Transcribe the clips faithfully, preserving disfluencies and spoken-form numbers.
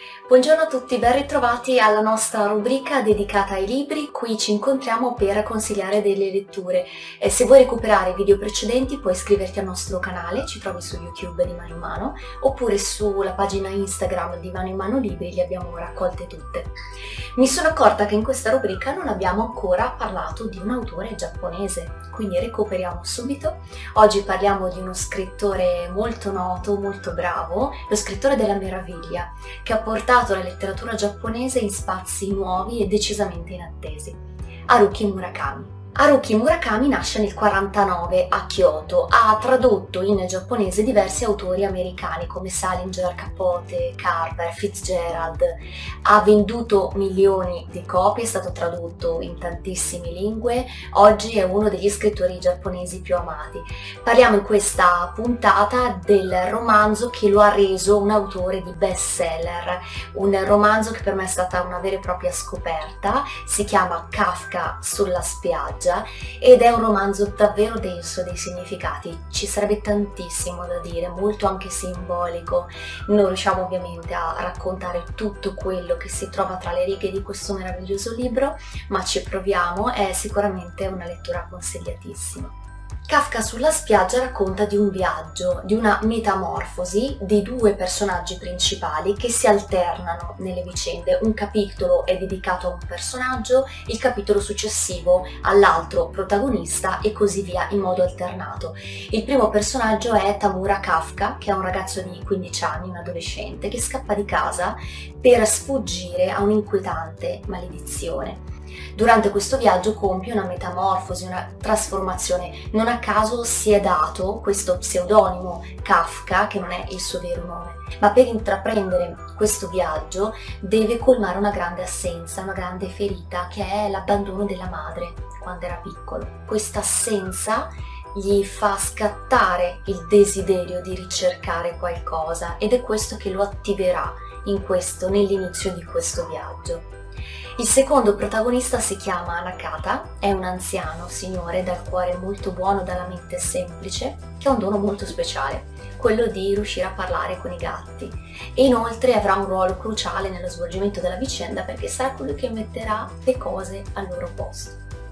Buongiorno a tutti, ben ritrovati alla nostra rubrica dedicata ai libri. Qui ci incontriamo per consigliare delle letture. Eh, se vuoi recuperare i video precedenti puoi iscriverti al nostro canale, ci trovi su YouTube di Mano in Mano, oppure sulla pagina Instagram di Mano in Mano Libri, li abbiamo raccolte tutte. Mi sono accorta che in questa rubrica non abbiamo ancora parlato di un autore giapponese, quindi recuperiamo subito. Oggi parliamo di uno scrittore molto noto, molto bravo, lo scrittore della meraviglia, che ha portato la letteratura giapponese in spazi nuovi e decisamente inattesi. Haruki Murakami. Haruki Murakami nasce nel quarantanove a Kyoto, ha tradotto in giapponese diversi autori americani come Salinger, Capote, Carver, Fitzgerald, ha venduto milioni di copie, è stato tradotto in tantissime lingue, oggi è uno degli scrittori giapponesi più amati. Parliamo in questa puntata del romanzo che lo ha reso un autore di bestseller, un romanzo che per me è stata una vera e propria scoperta, si chiama Kafka sulla spiaggia. Ed è un romanzo davvero denso dei significati, ci sarebbe tantissimo da dire, molto anche simbolico. Non riusciamo ovviamente a raccontare tutto quello che si trova tra le righe di questo meraviglioso libro, ma ci proviamo, è sicuramente una lettura consigliatissima. Kafka sulla spiaggia racconta di un viaggio, di una metamorfosi di due personaggi principali che si alternano nelle vicende. Un capitolo è dedicato a un personaggio, il capitolo successivo all'altro protagonista e così via in modo alternato. Il primo personaggio è Tamura Kafka, che è un ragazzo di quindici anni, un adolescente, che scappa di casa per sfuggire a un'inquietante maledizione. Durante questo viaggio compie una metamorfosi, una trasformazione. Non a caso si è dato questo pseudonimo Kafka, che non è il suo vero nome, ma per intraprendere questo viaggio deve colmare una grande assenza, una grande ferita, che è l'abbandono della madre quando era piccolo. Questa assenza gli fa scattare il desiderio di ricercare qualcosa ed è questo che lo attiverà in questo, nell'inizio di questo viaggio. Il secondo protagonista si chiama Nakata, è un anziano signore dal cuore molto buono, dalla mente semplice, che ha un dono molto speciale, quello di riuscire a parlare con i gatti, e inoltre avrà un ruolo cruciale nello svolgimento della vicenda perché sarà colui che metterà le cose al loro posto.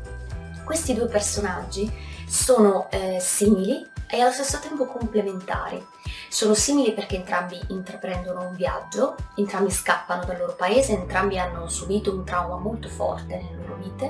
Questi due personaggi sono eh, simili e allo stesso tempo complementari. Sono simili perché entrambi intraprendono un viaggio, entrambi scappano dal loro paese, entrambi hanno subito un trauma molto forte nelle loro vite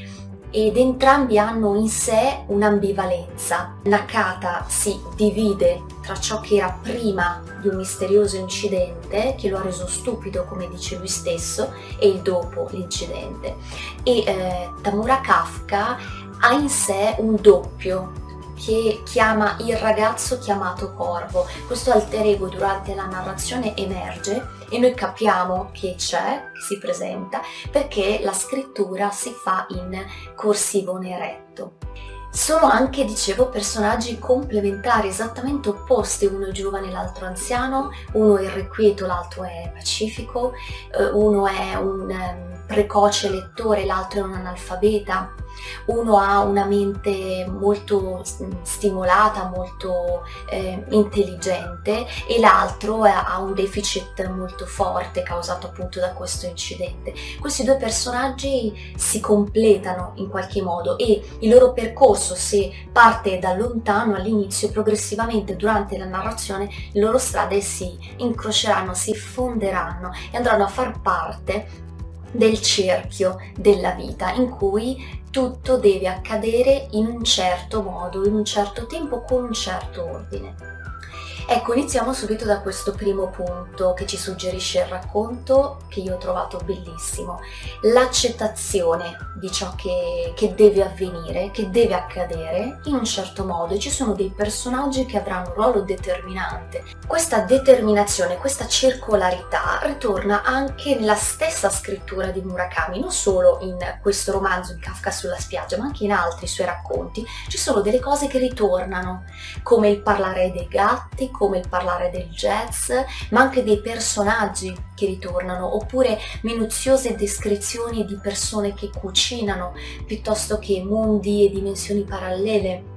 ed entrambi hanno in sé un'ambivalenza. Nakata si divide tra ciò che era prima di un misterioso incidente che lo ha reso stupido, come dice lui stesso, e il dopo l'incidente. E eh, Tamura Kafka ha in sé un doppio che chiama il ragazzo chiamato Corvo. Questo alter ego durante la narrazione emerge e noi capiamo che c'è, che si presenta, perché la scrittura si fa in corsivo neretto. Sono anche, dicevo, personaggi complementari, esattamente opposti, uno è giovane, l'altro anziano, uno è irrequieto, l'altro è pacifico, uno è un precoce lettore, l'altro è un analfabeta. Uno ha una mente molto stimolata, molto eh, intelligente e l'altro ha un deficit molto forte causato appunto da questo incidente. Questi due personaggi si completano in qualche modo e il loro percorso, se parte da lontano all'inizio, progressivamente durante la narrazione le loro strade si incroceranno, si fonderanno e andranno a far parte del cerchio della vita in cui tutto deve accadere in un certo modo, in un certo tempo, con un certo ordine. Ecco, iniziamo subito da questo primo punto che ci suggerisce il racconto, che io ho trovato bellissimo: l'accettazione di ciò che, che deve avvenire, che deve accadere in un certo modo, e ci sono dei personaggi che avranno un ruolo determinante. Questa determinazione, questa circolarità ritorna anche nella stessa scrittura di Murakami, non solo in questo romanzo, in Kafka sulla spiaggia, ma anche in altri suoi racconti. Ci sono delle cose che ritornano, come il parlare dei gatti, come il parlare del jazz, ma anche dei personaggi che ritornano, oppure minuziose descrizioni di persone che cucinano, piuttosto che mondi e dimensioni parallele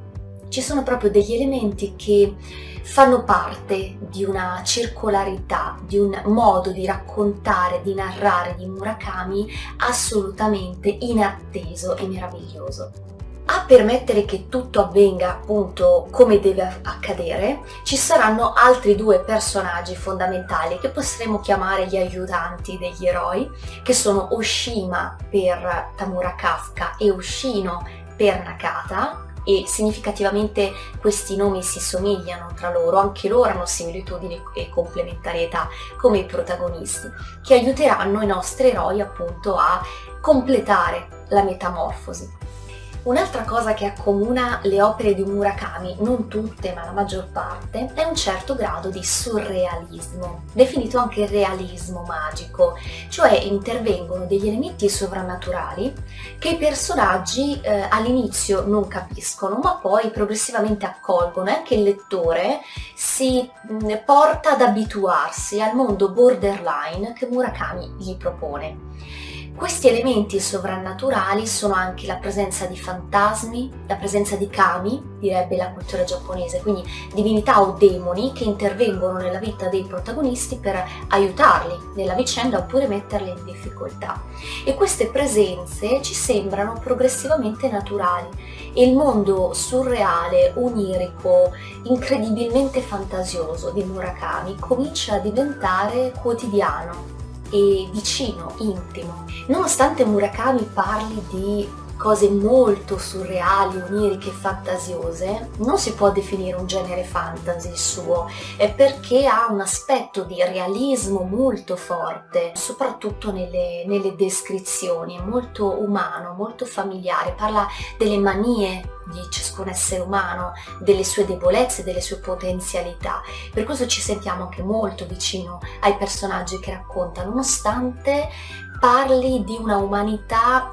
Ci sono proprio degli elementi che fanno parte di una circolarità, di un modo di raccontare, di narrare di Murakami assolutamente inatteso e meraviglioso. A permettere che tutto avvenga appunto come deve accadere, ci saranno altri due personaggi fondamentali che potremmo chiamare gli aiutanti degli eroi, che sono Oshima per Tamura Kafka e Oshino per Nakata, e significativamente questi nomi si somigliano tra loro, anche loro hanno similitudini e complementarietà come i protagonisti, che aiuteranno i nostri eroi appunto a completare la metamorfosi. Un'altra cosa che accomuna le opere di Murakami, non tutte ma la maggior parte, è un certo grado di surrealismo, definito anche realismo magico, cioè intervengono degli elementi sovrannaturali che i personaggi eh, all'inizio non capiscono, ma poi progressivamente accolgono, e anche il lettore si mh, porta ad abituarsi al mondo borderline che Murakami gli propone. Questi elementi sovrannaturali sono anche la presenza di fantasmi, la presenza di kami, direbbe la cultura giapponese, quindi divinità o demoni che intervengono nella vita dei protagonisti per aiutarli nella vicenda oppure metterli in difficoltà. E queste presenze ci sembrano progressivamente naturali e il mondo surreale, onirico, incredibilmente fantasioso di Murakami comincia a diventare quotidiano e vicino, intimo. Nonostante Murakami parli di cose molto surreali, oniriche e fantasiose, non si può definire un genere fantasy il suo, è perché ha un aspetto di realismo molto forte, soprattutto nelle, nelle descrizioni, è molto umano, molto familiare, parla delle manie di ciascun essere umano, delle sue debolezze, delle sue potenzialità. Per questo ci sentiamo anche molto vicino ai personaggi che racconta, nonostante parli di una umanità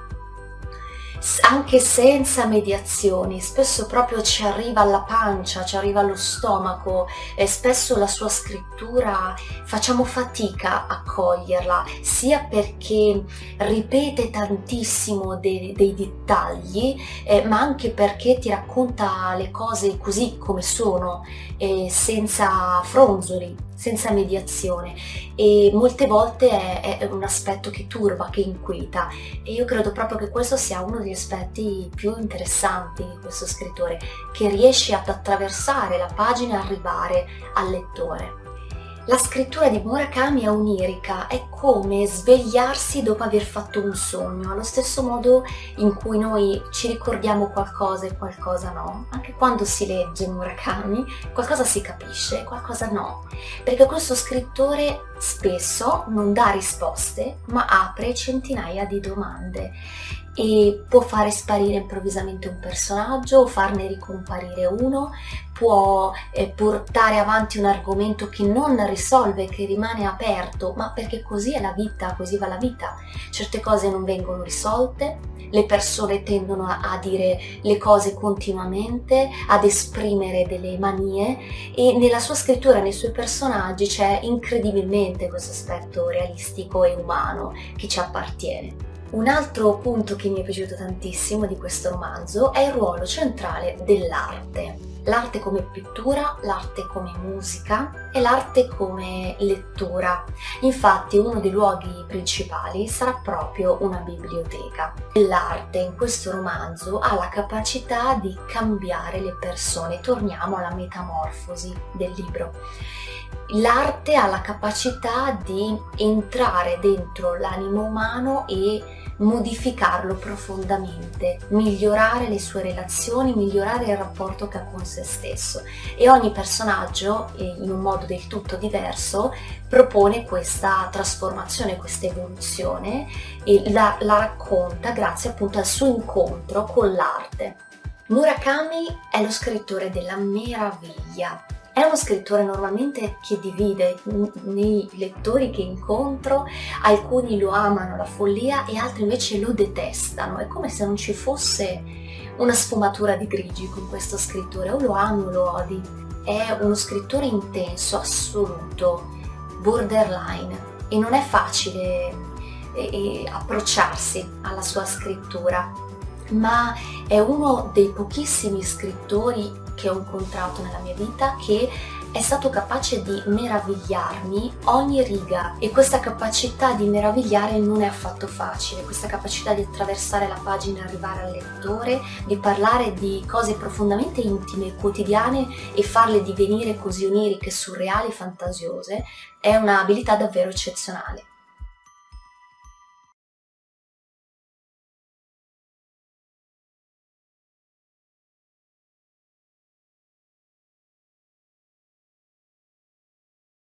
anche senza mediazioni, spesso proprio ci arriva alla pancia, ci arriva allo stomaco, e spesso la sua scrittura facciamo fatica a coglierla, sia perché ripete tantissimo dei, dei dettagli, eh, ma anche perché ti racconta le cose così come sono, eh, senza fronzoli, senza mediazione, e molte volte è, è un aspetto che turba, che inquieta, e io credo proprio che questo sia uno degli aspetti più interessanti di questo scrittore, che riesce ad attraversare la pagina e arrivare al lettore. La scrittura di Murakami è onirica, è come svegliarsi dopo aver fatto un sogno, allo stesso modo in cui noi ci ricordiamo qualcosa e qualcosa no. Anche quando si legge Murakami, qualcosa si capisce, qualcosa no, perché questo scrittore spesso non dà risposte, ma apre centinaia di domande e può fare sparire improvvisamente un personaggio o farne ricomparire uno, può eh, portare avanti un argomento che non risolve, che rimane aperto, ma perché così è la vita, così va la vita. Certe cose non vengono risolte, le persone tendono a, a dire le cose continuamente, ad esprimere delle manie, e nella sua scrittura, nei suoi personaggi c'è incredibilmente questo aspetto realistico e umano che ci appartiene. Un altro punto che mi è piaciuto tantissimo di questo romanzo è il ruolo centrale dell'arte. L'arte come pittura, l'arte come musica e l'arte come lettura. Infatti uno dei luoghi principali sarà proprio una biblioteca. L'arte in questo romanzo ha la capacità di cambiare le persone. Torniamo alla metamorfosi del libro. L'arte ha la capacità di entrare dentro l'animo umano e modificarlo profondamente, migliorare le sue relazioni, migliorare il rapporto che ha con se stesso, e ogni personaggio, in un modo del tutto diverso, propone questa trasformazione, questa evoluzione, e la, la racconta grazie appunto al suo incontro con l'arte. Murakami è lo scrittore della meraviglia. È uno scrittore normalmente che divide nei lettori che incontro, alcuni lo amano la follia e altri invece lo detestano. È come se non ci fosse una sfumatura di grigi con questo scrittore, o lo ami o lo odi. È uno scrittore intenso, assoluto, borderline, e non è facile eh, approcciarsi alla sua scrittura, ma è uno dei pochissimi scrittori che ho incontrato nella mia vita che è stato capace di meravigliarmi ogni riga, e questa capacità di meravigliare non è affatto facile, questa capacità di attraversare la pagina e arrivare al lettore, di parlare di cose profondamente intime e quotidiane e farle divenire così oniriche, surreali e fantasiose, è un'abilità davvero eccezionale.